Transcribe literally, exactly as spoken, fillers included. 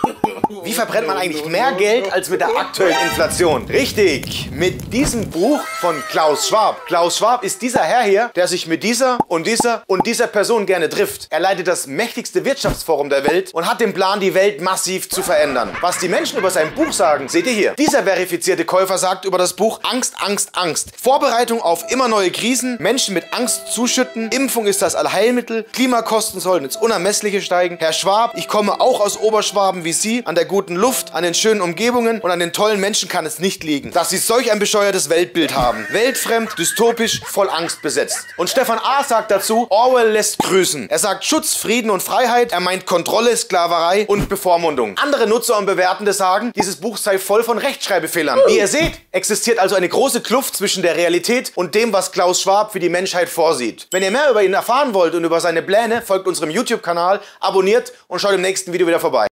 Wie verbrennt man eigentlich mehr Geld als mit der aktuellen Inflation? Richtig, mit diesem Buch von Klaus Schwab. Klaus Schwab ist dieser Herr hier, der sich mit dieser und dieser und dieser Person gerne trifft. Er leitet das mächtigste Wirtschaftsforum der Welt und hat den Plan, die Welt massiv zu verändern. Was die Menschen über sein Buch sagen, seht ihr hier. Dieser verifizierte Käufer sagt über das Buch: Angst, Angst, Angst. Vorbereitung auf immer neue Krisen, Menschen mit Angst zuschütten, Impfung ist das Allheilmittel, Klimakosten sollen ins Unermessliche steigen. Herr Schwab, ich komme auch aus Oberschwaben wie Sie. An der guten Luft, an den schönen Umgebungen und an den tollen Menschen kann es nicht liegen, dass Sie solch ein bescheuertes Weltbild haben. Weltfremd, dystopisch, voll Angst besetzt. Und Stefan A. sagt dazu: Orwell lässt grüßen. Er sagt Schutz, Frieden und Freiheit. Er meint Kontrolle, Sklaverei und Bevormundung. Andere Nutzer und Bewertende sagen, dieses Buch sei voll von Rechtschreibfehlern. Wie ihr seht, existiert also eine große Kluft zwischen der Realität und dem, was Klaus Schwab für die Menschheit vorsieht. Wenn ihr mehr über ihn erfahren wollt und über seine Pläne, folgt unserem YouTube-Kanal, abonniert und schaut im nächsten Video wieder vorbei.